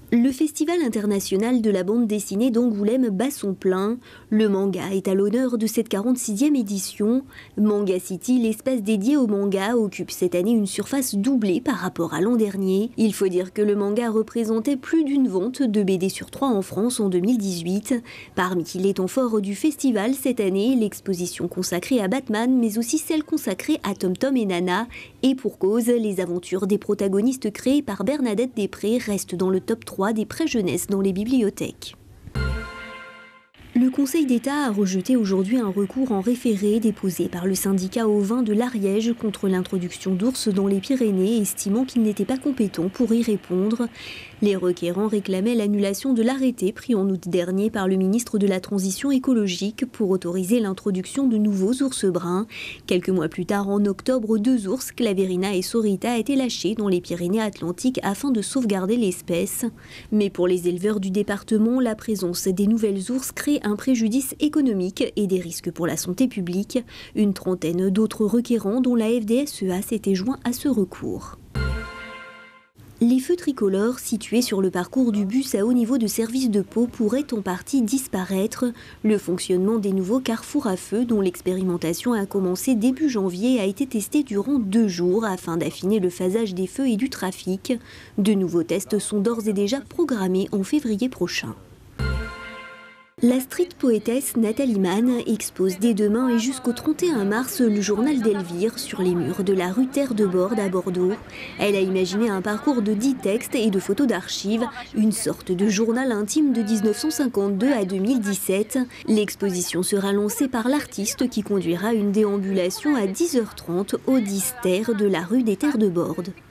Le Festival international de la bande dessinée d'Angoulême bat son plein. Le manga est à l'honneur de cette 46e édition. Manga City, l'espace dédié au manga, occupe cette année une surface doublée par rapport à l'an dernier. Il faut dire que le manga représentait plus d'une vente de BD sur 3 en France en 2018. Parmi les temps forts du festival cette année, l'exposition consacrée à Batman, mais aussi celle consacrée à Tom Tom et Nana. Et pour cause, les aventures des protagonistes créées par Bernadette Després restent dans le top 3 des prêts jeunesse dans les bibliothèques. Le Conseil d'État a rejeté aujourd'hui un recours en référé déposé par le syndicat ovin de l'Ariège contre l'introduction d'ours dans les Pyrénées, estimant qu'il n'était pas compétent pour y répondre. Les requérants réclamaient l'annulation de l'arrêté pris en août dernier par le ministre de la Transition écologique pour autoriser l'introduction de nouveaux ours bruns. Quelques mois plus tard, en octobre, 2 ours, Claverina et Sorita, étaient lâchés dans les Pyrénées-Atlantiques afin de sauvegarder l'espèce. Mais pour les éleveurs du département, la présence des nouvelles ours crée un préjudice économique et des risques pour la santé publique. Une trentaine d'autres requérants, dont la FDSEA, s'étaient joints à ce recours. Les feux tricolores situés sur le parcours du bus à haut niveau de service de Pau pourraient en partie disparaître. Le fonctionnement des nouveaux carrefours à feu, dont l'expérimentation a commencé début janvier, a été testé durant 2 jours afin d'affiner le phasage des feux et du trafic. De nouveaux tests sont d'ores et déjà programmés en février prochain. La street poétesse Nathalie Mann expose dès demain et jusqu'au 31 mars le journal d'Elvire sur les murs de la rue Terre de Borde à Bordeaux. Elle a imaginé un parcours de 10 textes et de photos d'archives, une sorte de journal intime de 1952 à 2017. L'exposition sera lancée par l'artiste qui conduira une déambulation à 10h30 au 10 Terre de la rue des Terres de Borde.